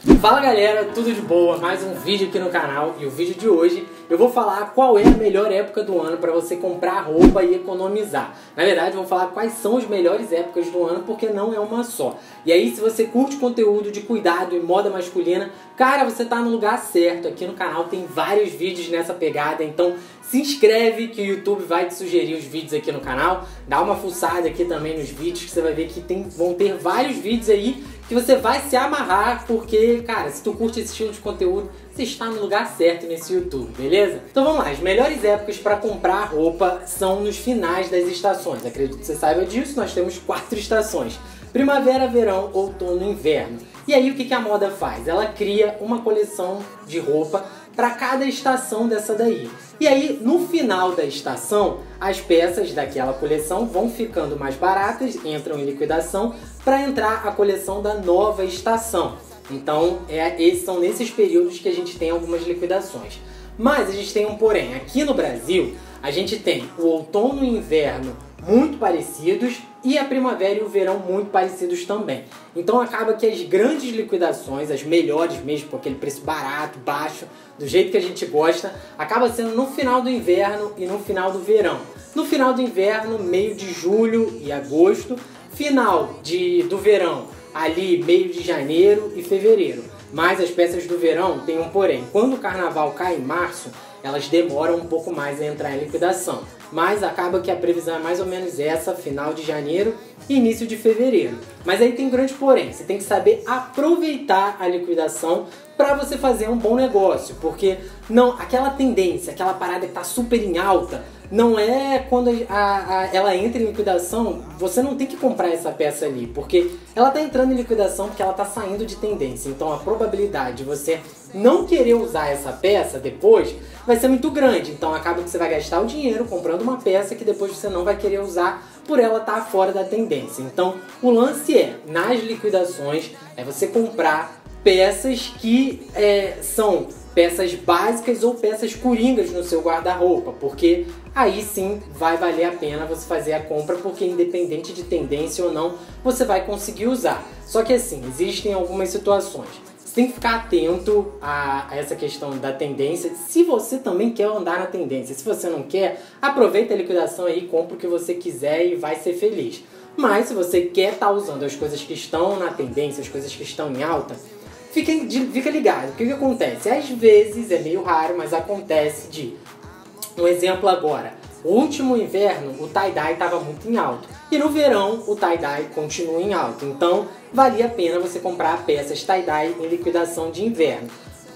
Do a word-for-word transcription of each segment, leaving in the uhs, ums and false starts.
Fala galera, tudo de boa? Mais um vídeo aqui no canal e o vídeo de hoje eu vou falar qual é a melhor época do ano para você comprar roupa e economizar. Na verdade eu vou falar quais são as melhores épocas do ano porque não é uma só. E aí se você curte conteúdo de cuidado e moda masculina, cara, você tá no lugar certo. Aqui no canal tem vários vídeos nessa pegada, então se inscreve que o YouTube vai te sugerir os vídeos aqui no canal. Dá uma fuçada aqui também nos vídeos que você vai ver que tem, vão ter vários vídeos aí que você vai se amarrar, porque, cara, se tu curte esse estilo de conteúdo, você está no lugar certo nesse YouTube, beleza? Então vamos lá, as melhores épocas para comprar roupa são nos finais das estações. Acredito que você saiba disso, nós temos quatro estações: primavera, verão, outono e inverno. E aí o que que a moda faz? Ela cria uma coleção de roupa para cada estação dessa daí. E aí, no final da estação, as peças daquela coleção vão ficando mais baratas, entram em liquidação, para entrar a coleção da nova estação. Então, é, esses são nesses períodos que a gente tem algumas liquidações. Mas a gente tem um porém. Aqui no Brasil, a gente tem o outono e o inverno muito parecidos e a primavera e o verão muito parecidos também. Então acaba que as grandes liquidações, as melhores mesmo, com aquele preço barato, baixo, do jeito que a gente gosta, acaba sendo no final do inverno e no final do verão. No final do inverno, meio de julho e agosto, final de, do verão, ali meio de janeiro e fevereiro. Mas as peças do verão têm um porém. Quando o carnaval cai em março, elas demoram um pouco mais a entrar em liquidação. Mas acaba que a previsão é mais ou menos essa, final de janeiro e início de fevereiro. Mas aí tem um grande porém, você tem que saber aproveitar a liquidação para você fazer um bom negócio. Porque não, aquela tendência, aquela parada que está super em alta, não é quando a, a, ela entra em liquidação, você não tem que comprar essa peça ali, porque ela está entrando em liquidação porque ela está saindo de tendência. Então a probabilidade de você não querer usar essa peça depois vai ser muito grande. Então acaba que você vai gastar o dinheiro comprando uma peça que depois você não vai querer usar por ela estar fora da tendência. Então o lance é, nas liquidações, é você comprar peças que é, são peças básicas ou peças coringas no seu guarda-roupa, porque aí sim vai valer a pena você fazer a compra, porque independente de tendência ou não, você vai conseguir usar. Só que assim, existem algumas situações. Você tem que ficar atento a essa questão da tendência, se você também quer andar na tendência. Se você não quer, aproveita a liquidação aí, compra o que você quiser e vai ser feliz. Mas se você quer estar usando as coisas que estão na tendência, as coisas que estão em alta, Fica, fica ligado, o que, que acontece? Às vezes, é meio raro, mas acontece de... Um exemplo agora, o último inverno o tie-dye estava muito em alto. E no verão o tie-dye continua em alto. Então, valia a pena você comprar peças tie-dye em liquidação de inverno.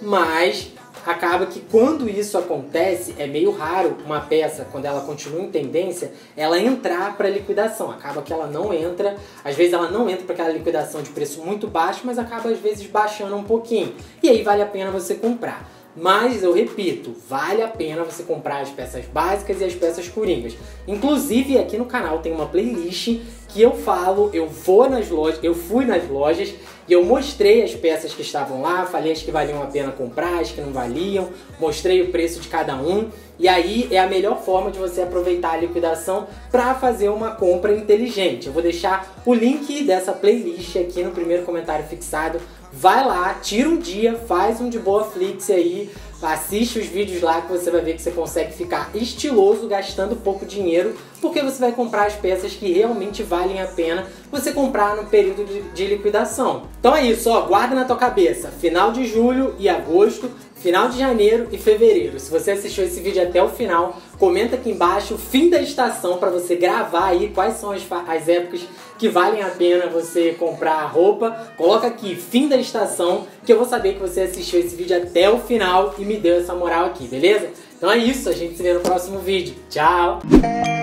Mas acaba que quando isso acontece, é meio raro uma peça, quando ela continua em tendência, ela entrar para liquidação. Acaba que ela não entra, às vezes ela não entra para aquela liquidação de preço muito baixo, mas acaba às vezes baixando um pouquinho. E aí vale a pena você comprar. Mas eu repito, vale a pena você comprar as peças básicas e as peças coringas. Inclusive aqui no canal tem uma playlist que eu falo, eu vou nas lojas, eu fui nas lojas e eu mostrei as peças que estavam lá, falei as que valiam a pena comprar, as que não valiam, mostrei o preço de cada um. E aí é a melhor forma de você aproveitar a liquidação para fazer uma compra inteligente. Eu vou deixar o link dessa playlist aqui no primeiro comentário fixado. Vai lá, tira um dia, faz um de boa Flix aí, assiste os vídeos lá que você vai ver que você consegue ficar estiloso gastando pouco dinheiro, porque você vai comprar as peças que realmente valem a pena você comprar no período de, de liquidação. Então é isso, ó, guarda na tua cabeça, final de julho e agosto, final de janeiro e fevereiro. Se você assistiu esse vídeo até o final, comenta aqui embaixo o fim da estação para você gravar aí quais são as, as épocas que valem a pena você comprar roupa. Coloca aqui, fim da estação, que eu vou saber que você assistiu esse vídeo até o final e me deu essa moral aqui, beleza? Então é isso, a gente se vê no próximo vídeo. Tchau!